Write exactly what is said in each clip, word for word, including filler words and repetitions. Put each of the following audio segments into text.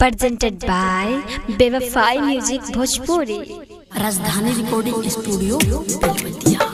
presented by BEWAFAI Music Bhojpuri, Rajdhani recording studio Belwatiya.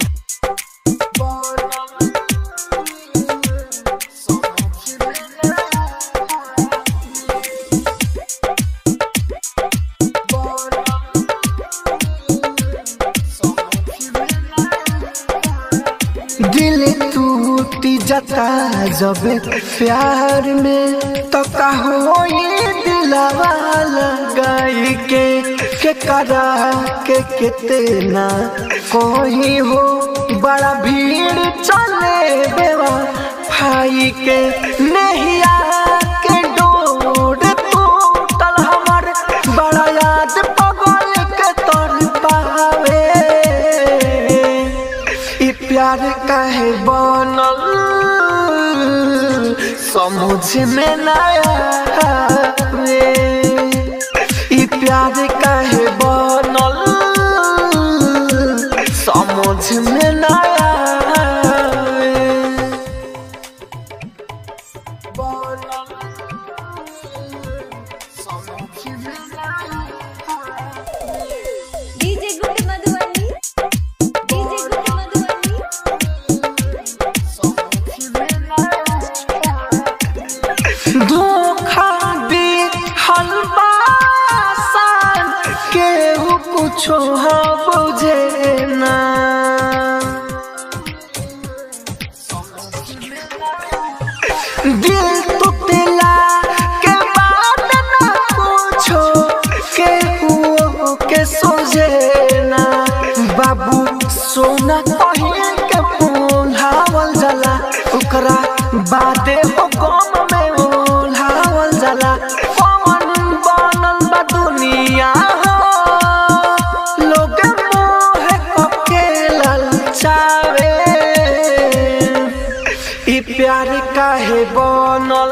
दिल टूट जाता जब प्यार में तो कहो ये दिलवा लगाई के के करा के कितना कोई हो बड़ा भीड़ चले बेवफाई के नहीं आके डोर टूटल हमर बड़ा याद पगल के तोर पावे प्यार काहे बनल समझ में ना आवे ई प्यार काहे बनल समझ में ना आवे बनल समझ में ना आवे डीजे गुड मधुबनी धोखा दी हलवासान केहू कुछो बुझे ना दिल टूटला के बाद ना कुछो केहू के सोझे ना बाबू सोना कहीं के फूलावल जला ओकरा बादे हो गम में ओढ़ावल जला कौन बनल बा दुनिया लोग मोह के ललचावे ई प्यार काहे बनल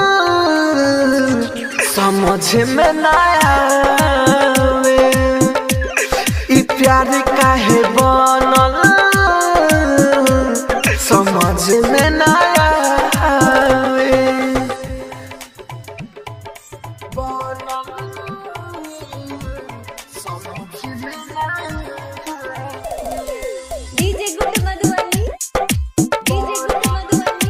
समझ में ना आवे ई प्यार काहे बनल समझ में ना आवे डीजे गुड मधुबनी डीजे गुड मधुबनी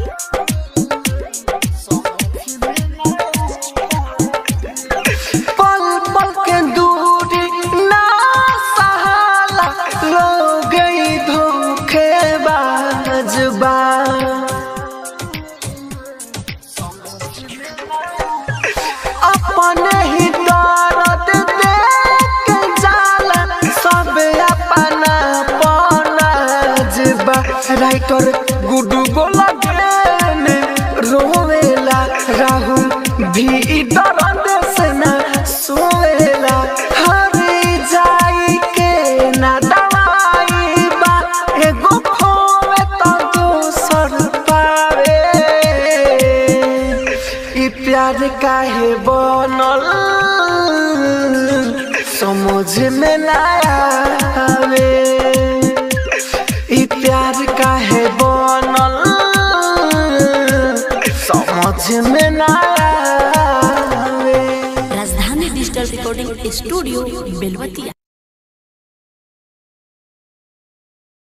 पल पल के दूरी ना सहाला रो गई धोखेबाज बा अपने ही दर्द देख जाला सब अपना पनाजबा राइटर गुडू गोला गेने रोवेला राहुल भी दर्द से ना सोवेला हर जाई के ना दवाई बा एगो खोवे तो दोसर पावे ई प्यार काहे बनल समझ में ना आवे ई प्यार काहे बनल समझ में ना आवे। राजधानी डिजिटल रिकॉर्डिंग स्टूडियो बेलवतिया।